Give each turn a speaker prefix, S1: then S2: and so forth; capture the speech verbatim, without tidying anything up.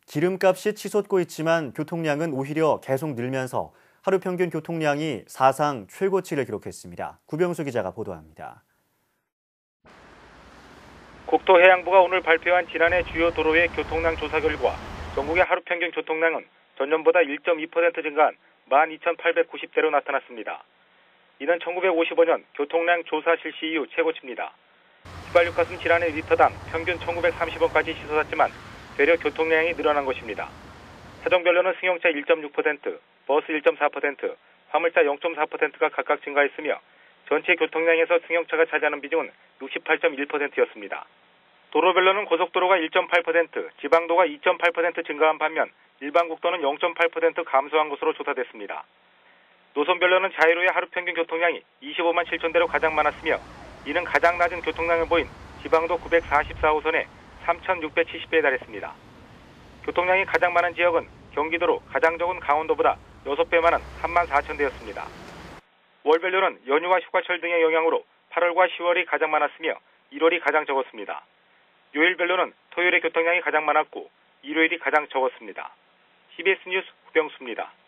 S1: 기름값이 치솟고 있지만 교통량은 오히려 계속 늘면서 하루 평균 교통량이 사상 최고치를 기록했습니다. 구병수 기자가 보도합니다.
S2: 국토해양부가 오늘 발표한 지난해 주요 도로의 교통량 조사 결과 전국의 하루 평균 교통량은 전년보다 일 점 이 퍼센트 증가한 만 이천팔백구십 대로 나타났습니다. 이는 천구백오십오 년 교통량 조사 실시 이후 최고치입니다. 휘발유값은 지난해 리터당 평균 천구백삼십 원까지 치솟았지만 되려 교통량이 늘어난 것입니다. 차종별로는 승용차 일 점 육 퍼센트, 버스 일 점 사 퍼센트, 화물차 영 점 사 퍼센트가 각각 증가했으며 전체 교통량에서 승용차가 차지하는 비중은 육십팔 점 일 퍼센트였습니다. 도로별로는 고속도로가 일 점 팔 퍼센트, 지방도가 이 점 팔 퍼센트 증가한 반면 일반 국도는 영 점 팔 퍼센트 감소한 것으로 조사됐습니다. 노선별로는 자유로의 하루 평균 교통량이 이십오만 칠천 대로 가장 많았으며 이는 가장 낮은 교통량을 보인 지방도 구백사십사 호선에 삼천육백칠십 배에 달했습니다. 교통량이 가장 많은 지역은 경기도로 가장 적은 강원도보다 여섯 배 많은 삼만 사천 대였습니다. 월별로는 연휴와 휴가철 등의 영향으로 팔월과 시월이 가장 많았으며 일월이 가장 적었습니다. 요일별로는 토요일의 교통량이 가장 많았고 일요일이 가장 적었습니다. 씨비에스 뉴스 구병수입니다.